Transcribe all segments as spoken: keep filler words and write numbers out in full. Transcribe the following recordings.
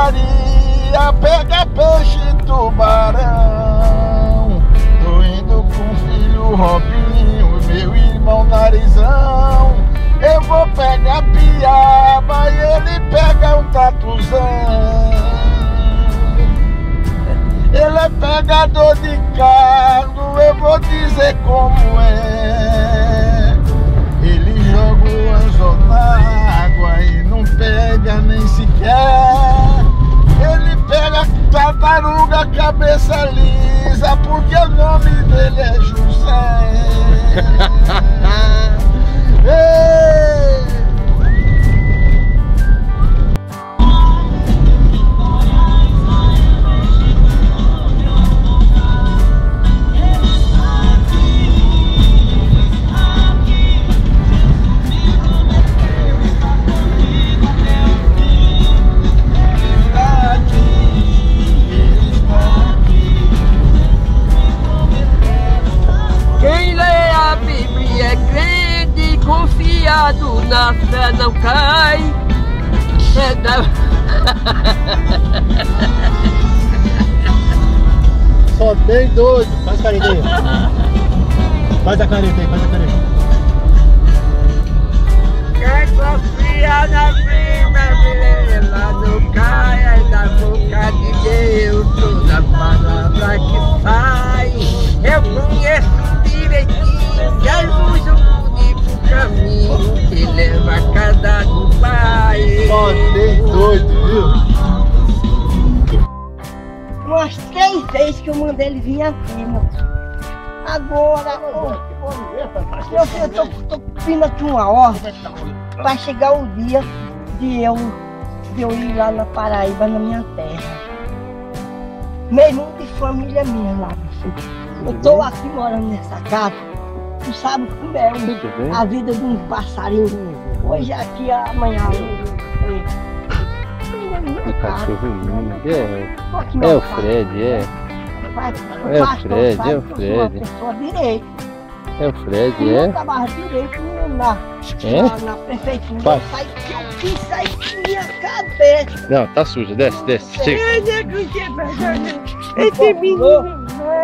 pescaria, pega peixe e tubarão. Tô indo com o filho Robinho, meu irmão Narizão. Eu vou pegar piaba e ele pega um tatuzão. Ele é pegador de carro, eu vou dizer como é. Ele joga o anzol na água e não pega nem sequer. Ele pega tartaruga, cabeça lisa, porque o nome dele é José. Ei! Na fé não cai. É da... Só bem doido. Faz carinho aí. Faz a careta aí, faz a careta. Quem confia na vida, ela não cai. É da boca de Deus toda palavra que sai. Eu conheço direitinho Jesus, o único caminho que leva a casa do pai. Só bem doido, viu? Umas três vezes que eu mandei ele vir aqui, meu. Agora, eu, eu, eu tô, tô pedindo aqui uma ordem para chegar o dia de eu, de eu ir lá na Paraíba, na minha terra. Meu irmão de família minha lá, meu filho. Eu tô aqui morando nessa casa. Tu sabe como é um, a vida de um passarinho. Hoje aqui, amanhã. O cachorro lindo, é, Aqui, é o Fred, é. Vai, É o Fred, sabe é o que eu sou uma Fred. pessoa direita. É o Fred, Eu é? trabalho direito na, É? na, na prefeitura. Vai. Sai que eu fiz sair com minha cabeça. Não, tá suja, desce, desce, chega. Esse menino.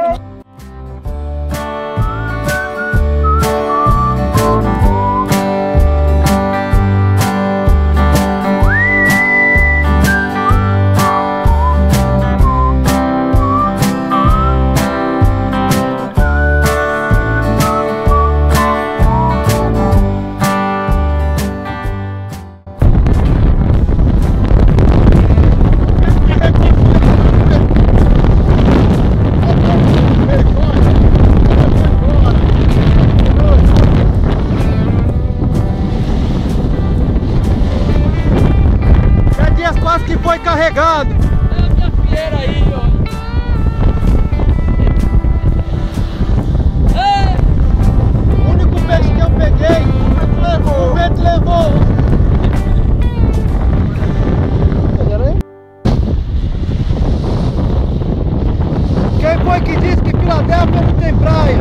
Quase que foi carregado. É a minha fieira aí, ó. É. O único peixe que eu peguei, o vento levou. Quem foi que disse que Filadélfia não tem praia?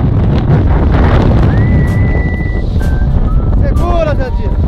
Segura, Dadinho.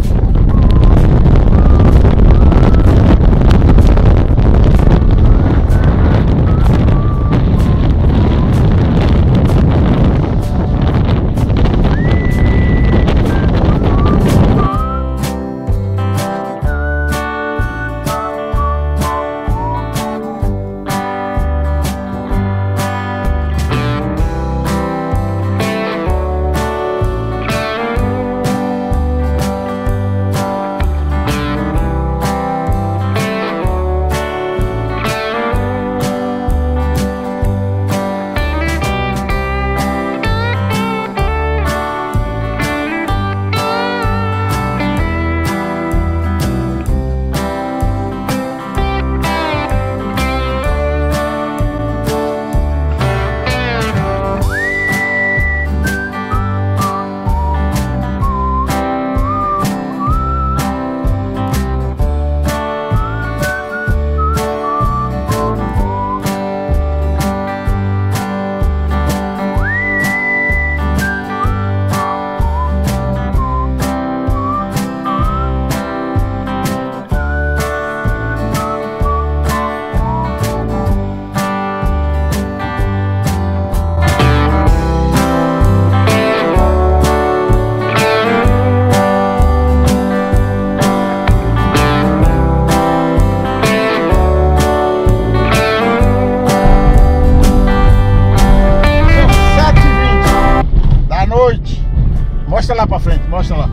Mostra lá pra frente, mostra lá.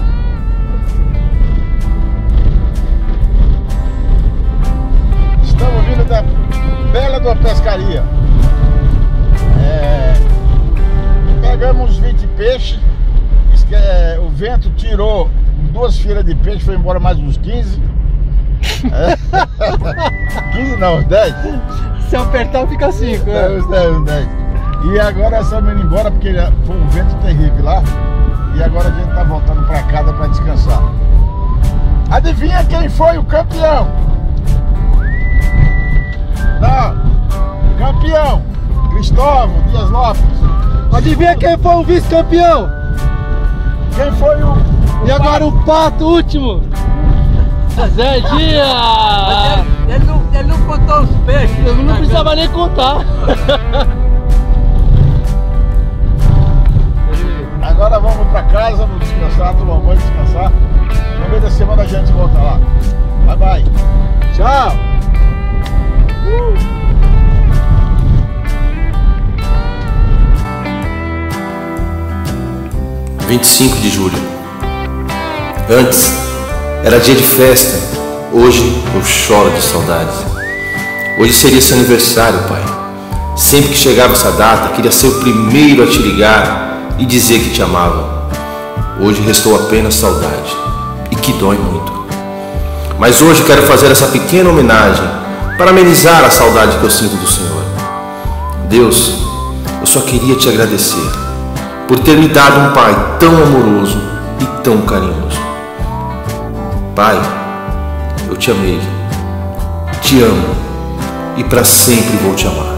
Estamos vindo da Bela da Pescaria. É, pegamos uns vinte peixes. Que, é, o vento tirou duas filas de peixe, foi embora mais uns quinze. É. quinze não, uns dez. Se apertar fica cinco. É, uns dez, uns dez. E agora estamos indo embora porque foi um vento terrível lá. E agora a gente tá voltando pra casa pra descansar. Adivinha quem foi o campeão? Não, campeão Cristóvão Dias Lopes. Adivinha quem foi o vice-campeão? Quem foi o... o e agora pato? O pato último? Zé Dias! Ele, ele, não, ele não contou os peixes. Eu não precisava nem contar. Agora vamos pra casa, vamos descansar, tomar banho, descansar. No meio da semana a gente volta lá. Bye bye. Tchau. Uh. vinte e cinco de julho. Antes era dia de festa, hoje eu choro de saudades. Hoje seria seu aniversário, pai. Sempre que chegava essa data, queria ser o primeiro a te ligar e dizer que te amava. Hoje restou apenas saudade, e que dói muito. Mas hoje quero fazer essa pequena homenagem para amenizar a saudade que eu sinto do Senhor. Deus, eu só queria te agradecer por ter me dado um pai tão amoroso e tão carinhoso. Pai, eu te amei, te amo e para sempre vou te amar.